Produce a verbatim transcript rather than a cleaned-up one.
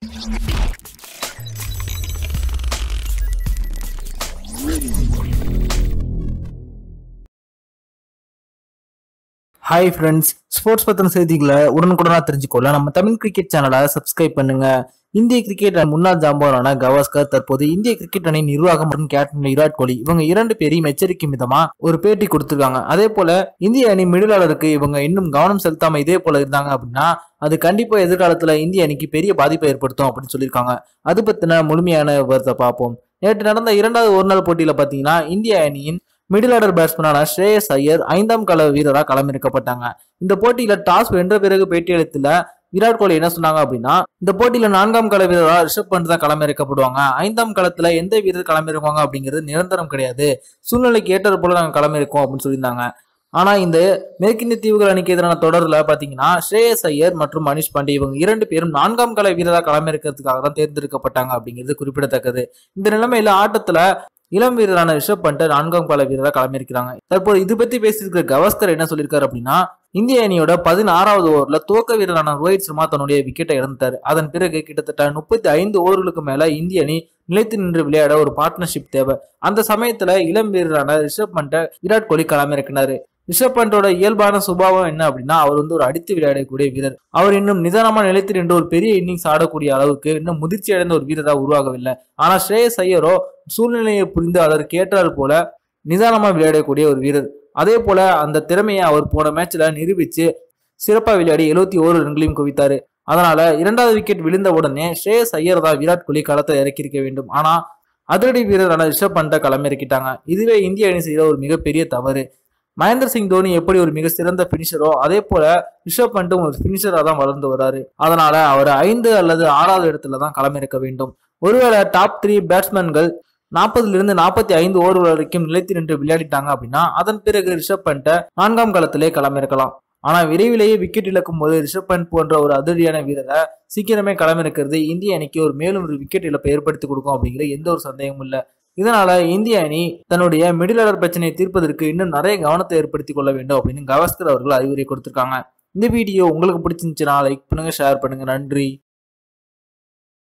Hi friends, sports பத்தின செய்திகளை உடனுக்குடனா தெரிஞ்சுக்கொள்ள நம்ம தமிழ் கிரிக்கெட் சேனலை சப்ஸ்கிரைப் பண்ணுங்க. இந்திய கிரிக்கெட் முன்னாள் ஜாம்பவானான கவாஸ்கர் தற்போது இந்திய கிரிக்கெட் அணி நிர்வாகம் மற்றும் கேப்டன் விராட் கோலி இவங்க இரண்டு பேரையும் எச்சரிக்கும் விதமா ஒரு பேட்டி கொடுத்திருக்காங்க. அதே போல இந்திய அணி மிடிலாளருக்கு இவங்க இன்னும் கவனம் செலுத்தாம இதே போல இருந்தாங்க அப்படின்னா அது கண்டிப்பா எதிர்காலத்துல இந்திய அணிக்கு பெரிய பாதிப்பை ஏற்படுத்தும் அப்படின்னு சொல்லியிருக்காங்க. அது பத்தின முழுமையான விவரத்தை பார்ப்போம். நேற்று நடந்த இரண்டாவது ஒரு நாள் போட்டியில பாத்தீங்கன்னா இந்திய அணியின் மிடில் ஆர்டர் பேட்ஸ்மேனான ஸ்ரேயஸ் ஐயர் ஐந்தாம் கால வீரரா களமிறக்கப்பட்டாங்க. இந்த போட்டியில டாஸ் வென்ற பிறகு பேட்டியளித்துல விராட் கோலி என்ன சொன்னாங்க அப்படின்னா, இந்த போட்டியில நான்காம் கால வீரரா ரிஷப் பண்ட் தான் களமிறக்கப்படுவாங்க. ஐந்தாம் களத்துல எந்த வீரர் களமிறக்குவாங்க அப்படிங்கிறது நிரந்தரம் கிடையாது. சூழ்நிலைக்கு ஏற்றது போல நாங்க களமிறக்கோம் அப்படின்னு சொல்லியிருந்தாங்க. ஆனா இந்த மேற்கிந்திய தீவுகள் அணிக்கு எதிரான தொடர்ல பாத்தீங்கன்னா ஸ்ரேயஸ் ஐயர் மற்றும் மனிஷ் பாண்டே இவங்க இரண்டு பேரும் நான்காம் கால வீரரா களமிறக்கிறதுக்காக தான் தேர்ந்தெடுக்கப்பட்டாங்க அப்படிங்கிறது குறிப்பிடத்தக்கது. இந்த நிலைமையில ஆட்டத்துல இளம் வீரரான ரிஷப் பண்ட் நான்காம் கால வீரராக களமிருக்கிறாங்க. தற்போது இது பத்தி பேசியிருக்கிற கவாஸ்கர் என்ன சொல்லியிருக்காரு அப்படின்னா, இந்திய அணியோட பதினாறாவது ஓவர்ல துவக்க வீரரான ரோஹித் சர்மா தன்னுடைய விக்கெட்டை இழந்தாரு. அதன் பிறகு கிட்டத்தட்ட முப்பத்தி ஐந்து ஓவர்களுக்கு மேல இந்திய அணி நிலைத்து நின்று விளையாட ஒரு பார்ட்னர்ஷிப் தேவை. அந்த சமயத்துல இளம் வீரரான ரிஷப் பண்ட விராட் கோலி களமிறக்கினாரு. ரிஷப் பண்டோட இயல்பான சுபாவம் என்ன அப்படின்னா, அவர் வந்து ஒரு அடித்து விளையாடக்கூடிய வீரர். அவர் இன்னும் நிதானமா நிலைத்து நின்று ஒரு பெரிய இன்னிங்ஸ் ஆடக்கூடிய அளவுக்கு இன்னும் முதிர்ச்சி அடைந்த ஒரு வீரராக உருவாகவில்லை. ஆனா ஸ்ரேயஸ் ஐயரோ சூழ்நிலையை புரிந்து அதற்கு ஏற்றால் போல நிதானமா விளையாடக்கூடிய ஒரு வீரர். அதே போல அந்த திறமையை அவர் போன மேட்ச்ல நிரூபிச்சு சிறப்பா விளையாடி எழுபத்தி ஓரு ரன்களையும் குவித்தாரு. அதனால இரண்டாவது விக்கெட் விழுந்த உடனே ஸ்ரேயஸ் ஐயர் தான் விராட் கோலி களத்தை இறக்கியிருக்க வேண்டும். ஆனா அதிரடி வீரரான ரிஷப் பண்ட களமிறக்கிட்டாங்க. இதுவே இந்திய அணி செய்த ஒரு மிகப்பெரிய தவறு. மகேந்திர சிங் தோனி எப்படி ஒரு மிக சிறந்த பினிஷரோ அதே போல ரிஷப் பண்டும் ஒரு பினிஷரா தான் வளர்ந்து வராரு. அதனால அவர் ஐந்து அல்லது ஆறாவது இடத்துல தான் களமிறக்க வேண்டும். ஒருவேளை டாப் த்ரீ பேட்ஸ்மேன்கள் நாற்பதுல இருந்து நாற்பத்தி ஐந்து ஓவர் வரைக்கும் நிலைத்து நின்று விளையாடிட்டாங்க அப்படின்னா அதன் பிறகு ரிஷப் பண்ட நான்காம் களத்திலே களமிறக்கலாம். ஆனா விரைவிலேயே விக்கெட் இழக்கும் போது ரிஷப் பண்ட் போன்ற ஒரு அதிரடியான வீரரை சீக்கிரமே களமிறக்கிறது இந்திய அணிக்கு ஒரு மேலும் ஒரு விக்கெட் இழப்பை ஏற்படுத்தி கொடுக்கும் அப்படிங்கிற எந்த ஒரு சந்தேகமும் இல்லை. இதனால இந்திய அணி தன்னுடைய மிடில் ஆர்டர் பிரச்சனையை தீர்ப்பதற்கு இன்னும் நிறைய கவனத்தை ஏற்படுத்தி கொள்ள வேண்டும் அப்படின்னு கவாஸ்கர் அவர்கள் அறிவுரை கொடுத்திருக்காங்க. இந்த வீடியோ உங்களுக்கு பிடிச்சிருந்துச்சுன்னா லைக் பண்ணுங்க, ஷேர் பண்ணுங்க. நன்றி.